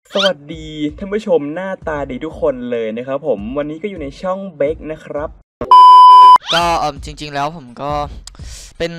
สวัสดีท่านผู้ชมหน้าตาดีทุกคนเลยนะครับผมวันนี้ก็อยู่ในช่องเบคนะครับก็จริงๆแล้วผมก็เป็น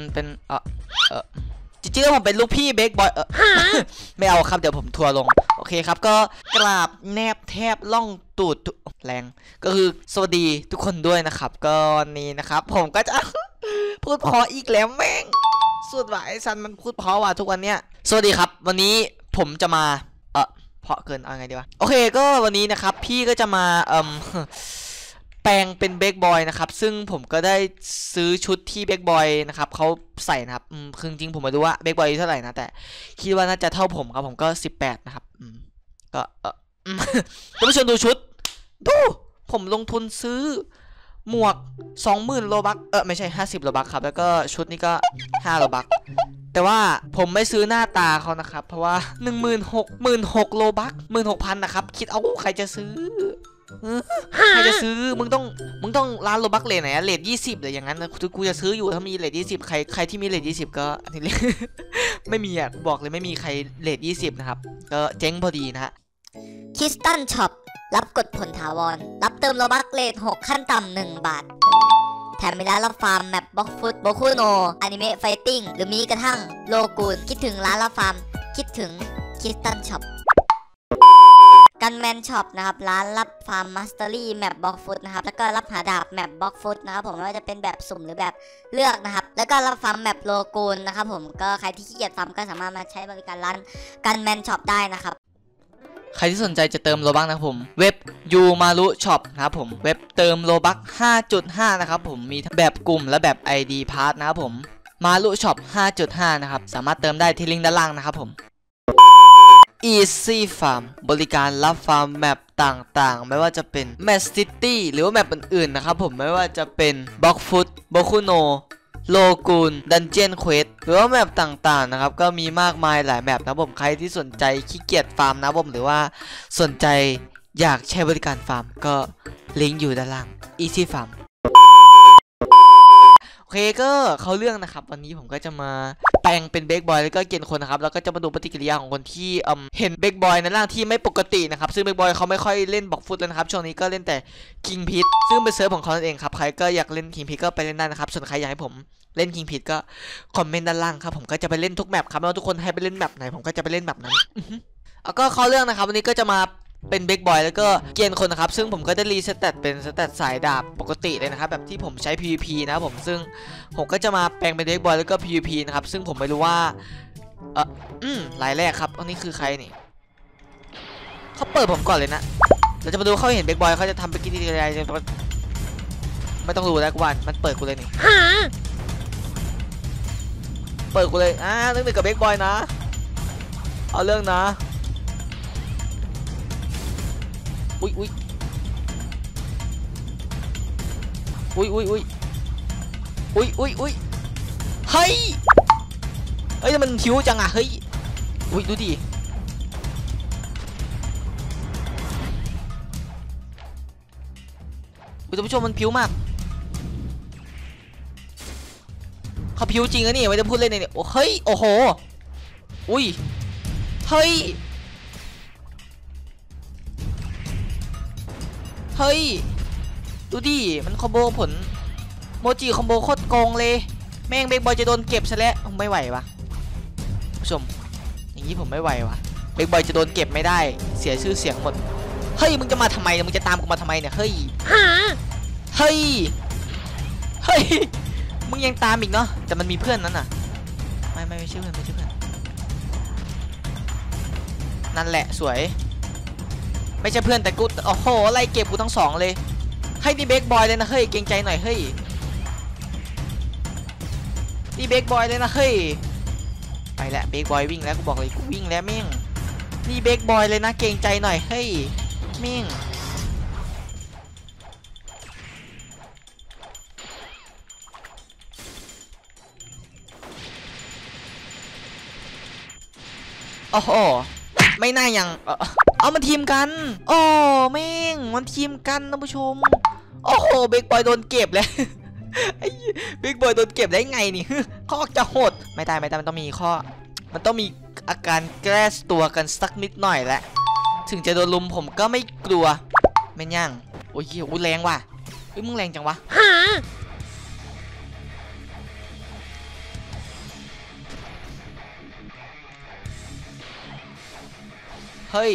จริงๆแล้วผมเป็นลูกพี่เบคบอยไม่เอาครับเดี๋ยวผมทัวร์ลงโอเคครับก็กราบแนบแทบล่องตูดแรงก็คือสวัสดีทุกคนด้วยนะครับก็นี้นะครับผมก็จะพูดเพออีกแล้วแม่งสุดว่ะไอ้ซันมันพูดเพอว่ะทุกวันเนี้ยสวัสดีครับวันนี้ผมจะมาเพราะเกินเอาไงดีวะโอเคก็วันนี้นะครับพี่ก็จะมาแปลงเป็นเบคบอยนะครับซึ่งผมก็ได้ซื้อชุดที่เบคบอยนะครับเขาใส่นะครับคือจริงผมไม่รู้ว่าเบคบอยเท่าไหร่นะแต่คิดว่าน่าจะเท่าผมครับผมก็18นะครับก็ท่านผู้ชมดูชุดดูผมลงทุนซื้อหมวก 20,000 โลบัคไม่ใช่50 โลบัคครับแล้วก็ชุดนี้ก็5 โลบัคแต่ว่าผมไม่ซื้อหน้าตาเขานะครับเพราะว่า16,000 โลบัค 16,000 นะครับคิดเอาใครจะซื้อใครจะซื้อมึงต้องร้านโลบัคเลทไหนเลท20หรืออย่างนั้นกูจะซื้ออยู่ถ้ามีเลท20ใครที่มีเลท20ก็อันนี้ไม่มีอ่ะบอกเลยไม่มีใครเลท20นะครับก็เจ๊งพอดีนะฮะคิสตันช็อปรับกดผลถาวรรับเติมโลบัคเลท6ขั้นต่ำ1 บาทแถมมีร้านรับฟาร์มแมปบล็อกฟุตโบคุโนอนิเมะไฟติ้งหรือมีกระทั่งโลกูนคิดถึงร้านรับฟาร์มคิดถึงคิสตันช็อปกันแมนช็อปนะครับร้านรับฟาร์มมาสเตอรี่แมปบล็อกฟุตนะครับแล้วก็รับหาดาบแมปบล็อกฟุตนะครับผมไม่ว่าจะเป็นแบบสุ่มหรือแบบเลือกนะครับแล้วก็รับฟาร์มแมปโลกูนนะครับผมก็ใครที่ขี้เกียจฟาร์มก็สามารถมาใช้บริการร้านกันแมนช็อปได้นะครับใครที่สนใจจะเติมโลบัคนะครับผมเว็บยูมารุช็อปนะครับผมเว็บเติมโลบัค 5.5 นะครับผมมีแบบกลุ่มและแบบ ID พาร์ทนะครับผมมารุช็อป 5.5 นะครับสามารถเติมได้ที่ลิงก์ด้านล่างนะครับผม Easy Farm บริการรับฟาร์มแมปต่างๆไม่ว่าจะเป็น Map City หรือว่าแมปอื่นๆนะครับผมไม่ว่าจะเป็น Block Foot Bokunoโลกูนดันเจียนเควสหรือว่าแมปต่างๆนะครับก็มีมากมายหลายแมปนะผมใครที่สนใจขี้เกียจฟาร์มนะผมหรือว่าสนใจอยากใช้บริการฟาร์มก็ลิงก์อยู่ด้านล่าง Easy Farm โอเคก็เขาเรื่องนะครับวันนี้ผมก็จะมาแปลงเป็นเบคบอยแล้วก็เกณฑ์คนนะครับแล้วก็จะมาดูปฏิกิริยาของคนที่เห็นเบคบอยในร่างที่ไม่ปกตินะครับซึ่งเบคบอยเขาไม่ค่อยเล่นบล็อกฟุตแล้วนะครับช่วงนี้ก็เล่นแต่คิงพิทซึ่งเป็นเซิร์ฟของเขาเองครับใครก็อยากเล่นคิงพิทก็ไปเล่นได้นะครับส่วนใครอยากให้ผมเล่นคิงพิทก็คอมเมนต์ด้านล่างครับผมก็จะไปเล่นทุกแมปครับไม่ว่าทุกคนให้ไปเล่นแมปไหนผมก็จะไปเล่นแมปนั้นแล้วก็เขาเรื่องนะครับวันนี้ก็จะมาเป็นเบคบอยแล้วก็เกณฑ์คนนะครับซึ่งผมก็ได้รีสเตตเป็นสเตตสายดาบปกติเลยนะครับแบบที่ผมใช้ PVP นะครับผมซึ่งผมก็จะมาแปลงเป็นเบคบอยแล้วก็ PVP นะครับซึ่งผมไม่รู้ว่ารายแรกครับอันนี้คือใครนี่เขาเปิดผมก่อนเลยนะเราจะมาดูเขาเห็นเบคบอยเขาจะทำเป็นกิจกรรมอะไรไม่ต้องรู้แล้วกูว่ามันเปิดกูเลยนี่เปิดกูเลยเรื่องหนึ่งกับเบคบอยนะเอาเรื่องนะอุ้ยเฮ้ยมันคิ้วจังอ่ะเฮ้ยดูดิท่านผู้ชมมันผิวมากเขาผิวจริงอะนี่ไม่ได้พูดเล่นเนี่ยเฮ้ยโอ้โหเฮ้ยดูดิมันคอมโบผลโมจิคอมโบโคตรโกงเลยแม่งเบคบอยจะโดนเก็บซะแล้วไม่ไหววะผู้ชมอย่างนี้ผมไม่ไหววะเบคบอยจะโดนเก็บไม่ได้เสียชื่อเสียงหมดเฮ้ยมึงจะมาทำไมมึงจะตามกูมาทำไมเนี่ยเฮ้ยมึงยังตามอีกเนาะแต่มันมีเพื่อนนั้นน่ะไม่ใช่เพื่อนนั่นแหละสวยไม่ใช่เพื่อนแต่กูโอ้โหไล่เก็บกูทั้งสองเลยให้นี่เบคบอยเลยนะเฮ้ยเกรงใจหน่อยเฮ้ยนี่เบคบอยเลยนะเฮ้ยไปแล้วเบคบอยวิ่งแล้วกูบอกเลยกูวิ่งแล้วมิ่งนี่เบคบอยเลยนะเกรงใจหน่อยเฮ้ยมิ่งโอ้โหไม่น่ายังเอามันทีมกันโอ้แม่งมันทีมกันนะผู้ชมโอ้โหเบคบอยโดนเก็บเลยเบคบอยโดนเก็บได้ไงนี่ข้อจะโหดไม่ได้มันต้องมีข้อมันต้องมีอาการแกล้งตัวกันสักนิดหน่อยแหละถึงจะโดนลุมผมก็ไม่กลัวไม่ย่างโอ้ยโอ้ยแรงว่ะเฮ้ยมึงแรงจังวะเฮ้ย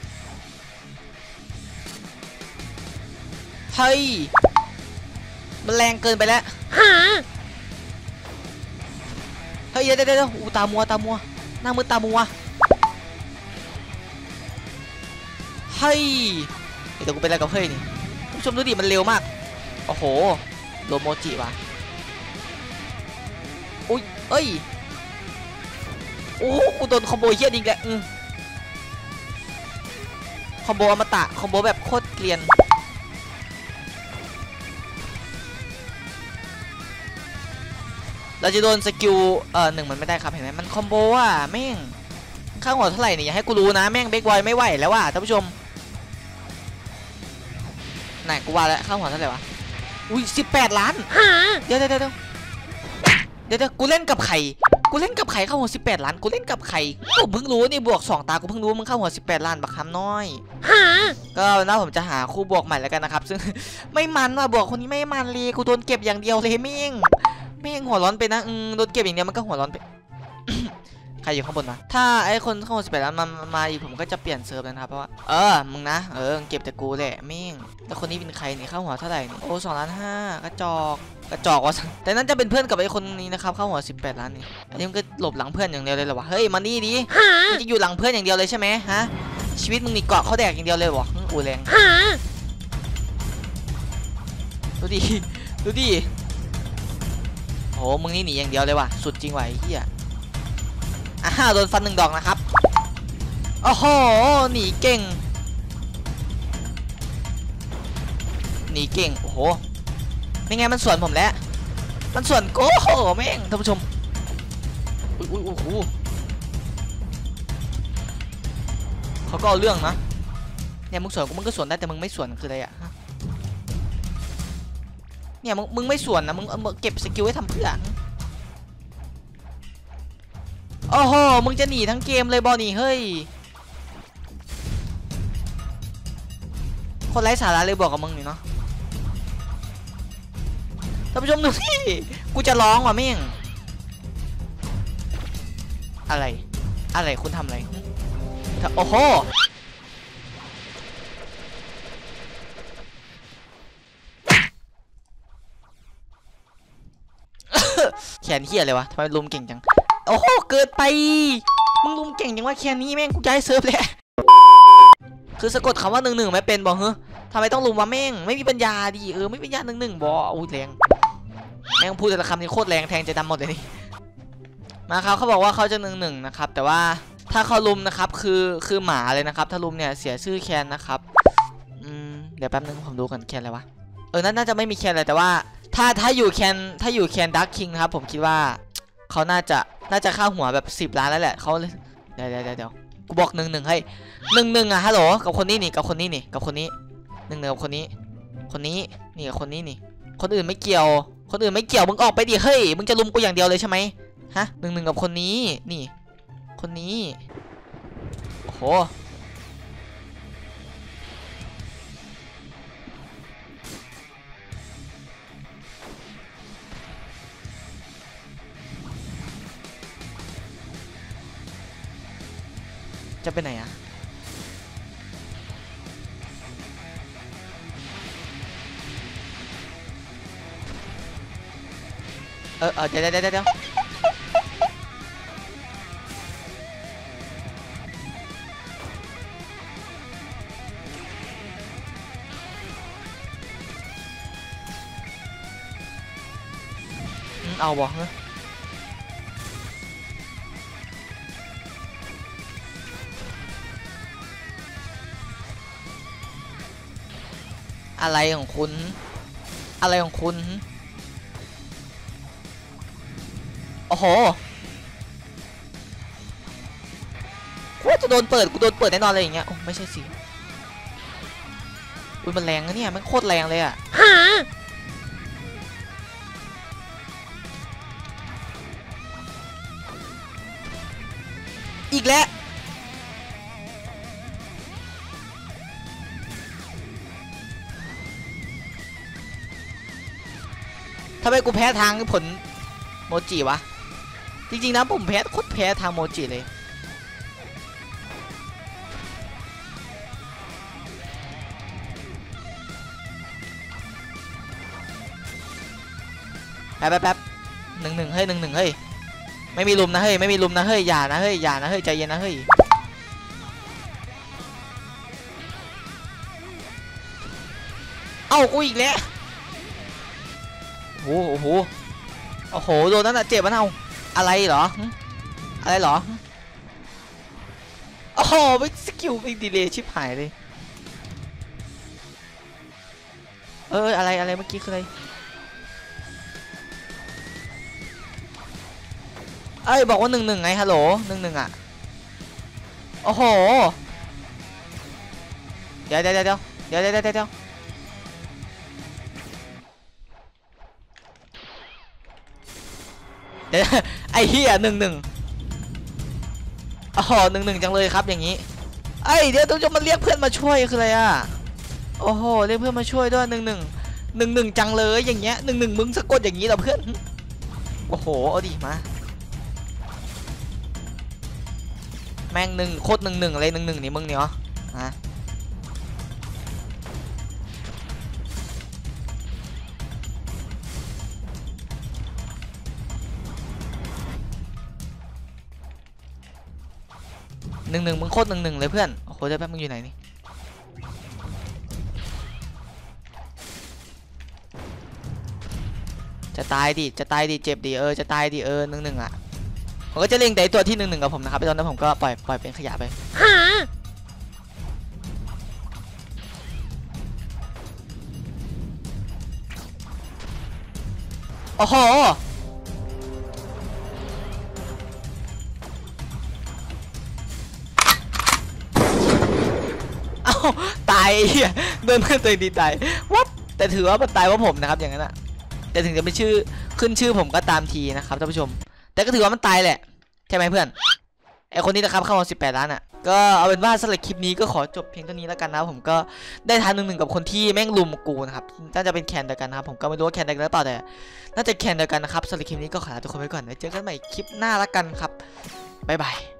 มันแรงเกินไปแล้วเฮ้ยเดี๋ยวอูตามัวหน้ามืดตามัวเฮ้ยเดี๋ยวกูเป็นอะไรกับเฮ้ยนี่ผู้ชมดูดิมันเร็วมากโอ้โหโดนโมจิว่ะอุ้ยเอ้ยโอ้กูโดนคอมโบเฮี้ยจริงแหละคอมโบอมตะคอมโบแบบโคตรเกลียนเราจะโดนสกิลหนึ่งมันไม่ได้ครับเห็นไหมมันคอมโบอ่ะแม่งข้างหัวเท่าไหร่เนี่ยอย่าให้กูรู้นะแม่งเบคบอยไม่ไหวแล้วว่ะท่านผู้ชมไหนกูว่าแล้วข้างหัวเท่าไหร่วะอุ้ย18 ล้านเดี๋ยวกูเล่นกับใครเข้าหัว18 ล้านกูเล่นกับใครผมเพิ่งรู้นี่บวก2 ตากูเพิ่งรู้มึงเข้าหัว18 ล้านบักคำน้อยก็น่าผมจะหาคู่บวกใหม่แล้วกันนะครับซึ่งไม่มันว่ะบวกคนนี้ไม่มันเลยกูโดนเก็บอย่างเดียวเลยแม่งหัวร้อนไปนะโดนเก็บอย่างเดียวมันก็หัวร้อนไป ใครอยู่ข้างบนวะถ้าไอ้คนเข้า18 ล้านมาอีกผมก็จะเปลี่ยนเซิร์ฟแล้วนะครับเพราะว่ามึงนะเก็บแต่กูแหละแม่งแล้วคนนี้เป็นใครนี่เข้าหัวเท่าไหร่นี่โอ้2.5 ล้านกระจอกวะแต่นั้นจะเป็นเพื่อนกับไอ้คนนี้นะครับเข้าหัว18 ล้านนี่อันนี้มันก็หลบหลังเพื่อนอย่างเดียวเลยเหรอวะเฮ้ยมานี่ดิมึงจะอยู่หลังเพื่อนอย่างเดียวเลยใช่ไหมฮะชีวิตมึงนี่เกาะเขาแดกอย่างเดียวเลยวะอูแรงดูดิโอ้มึงนี่หนีอย่างเดียวเลยว่ะสุดจริงว่ะไอ้เหี้ยโดนฟัน1 ดอกนะครับโอ้โหหนีเก่งโอ้โหไม่ไงมันสวนผมแล้วมันสวนโอ้โหแม่งท่านผู้ชมอุ้ยโอ้โหเขาก็เอาเรื่องนะเนี่ยมึงสวนกูมึงก็สวนได้แต่มึงไม่สวนคืออะไรอะเนี่ยมึงไม่สวนนะมึงเก็บสกิลไว้ทำเพื่อโอ้โหมึงจะหนีทั้งเกมเลยบอลนี่เฮ้ยคนไร้สาระเลยบอกกับมึงนี่เนาะท่านผู้ชมดูสิกูจะร้องว่ะแม่งอะไรคุณทำอะไรโอ้โหแขนเหี้ยเลยวะทำไมลุมเก่งจังโอ้โหเกิดไปมึงลุมเก่งจังว่าแค่นี้แม่งกูย้ายเซิร์ฟเลยคือสะกดคำว่า11ไม่เป็นบอกเฮ้ยทำไมต้องลุมวะแม่งไม่มีปัญญาดิไม่มีปัญญา11บออุ้ยแรงแม่งพูดแต่ละคำนี่โคตรแรงแทงใจดำหมดเลยนี่มาครับเขาบอกว่าเขาจะ11นะครับแต่ว่าถ้าเขาลุมนะครับคือหมาเลยนะครับถ้าลุมเนี่ยเสียชื่อแคนนะครับเดี๋ยวแป๊บนึงผมดูกันแคนอะไรวะน่าจะไม่มีแคนอะไรแต่ว่าถ้าอยู่แคนดักคิงนะครับผมคิดว่าเขาน่าจะค่าหัวแบบ10 ล้านแล้วแหละเขาเลยเดี๋ยวกูบอก11ให้11อะฮัลโหลกับคนนี้นี่กับคนนี้11กับคนนี้นี่กับคนนี้นี่คนอื่นไม่เกี่ยวมึงออกไปดิเฮ้ยมึงจะลุมกูอย่างเดียวเลยใช่ไหมฮะ11กับคนนี้นี่คนนี้โอ้โหจะไปไหนอะเดี๋ยวเอาบ่เฮ้ยอะไรของคุณโอ้โหกูจะโดนเปิดแน่นอนเลยอย่างเงี้ยโอ้ไม่ใช่สิอุ้ยมันแรงนะเนี่ยมันโคตรแรงเลยอะอีกแล้วทำไมกูแพ้ทางผลโมจิวะจริงๆนะผมโคตรแพ้ทางโมจิเลยแป๊บ1-1เฮ้ย1-1เฮ้ยไม่มีลุมนะเฮ้ยไม่มีลุมนะเฮ้ยอย่านะเฮ้ยอย่านะเฮ้ยใจเย็นนะเฮ้ยเอ้ากูอีกแล้วโอ้โหโดนนั่นน่ะเจ็บมันเอาอะไรเหรออะไรเหรอโอ้โหไม่สกิลไม่ดีเลยชิบหายเลยอะไรเมื่อกี้คืออะไรเอ้ยบอกว่า1-1ไงฮัลโหล1-1อ่ะโอ้โหเดี๋ยวไอ้เหี้ย1-1โอ้โห1-1จังเลยครับอย่างนี้เอ้ยเดี๋ยวต้องจะมาเรียกเพื่อนมาช่วยคืออะไรอ่ะโอ้โหเรียกเพื่อนมาช่วยด้วย1-1จังเลยอย่างเงี้ย1-1มึงสะกดอย่างนี้เหรอเพื่อนโอ้โหเอาดิมาแม่งโคตร1-1อะไร1-1นี่มึงเนี่ยฮะ1-1มึงโคตร1-1เลยเพื่อนโอ้โหเดี๋ยวแป๊บมึงอยู่ไหนนี่จะตายดิเจ็บดิจะตายดิ1-1อ่ะผมก็จะเล็งแต่ตัวที่1-1กับผมนะครับตอนนั้นผมก็ปล่อยเป็นขยะไปโอ้โหเอ้าตายไอ้เหี้ยเดินเพื่อนตัวเองดีตายวับแต่ถือว่ามันตายเพราะผมนะครับอย่างนั้นอะแต่ถึงจะไม่ขึ้นชื่อผมก็ตามทีนะครับท่านผู้ชมแต่ก็ถือว่ามันตายแหละใช่ไหมเพื่อนไอคนนี้นะครับเข้ามา18 ล้านอ่ะก็เอาเป็นว่าสำหรับคลิปนี้ก็ขอจบเพียงเท่านี้แล้วกันนะผมก็ได้ทาน1-1กับคนที่แม่งลุมกูนะครับน่าจะเป็นแคนเดียวกันนะครับผมก็ไม่รู้ว่าแคนเดียวกันหรือเปล่าแต่น่าจะแคนเดียวกันนะครับสำหรับคลิปนี้ก็ขอลาทุกคนไปก่อนไว้เจอกันใหม่คลิปหน้าแล้วกันครับบ๊ายบาย